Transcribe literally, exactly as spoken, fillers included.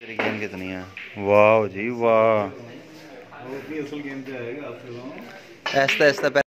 तेरी गेंद कितनी है? वाह जी वाह। वो अपनी असल गेंद पे आएगा आपसे। ऐसा ऐसा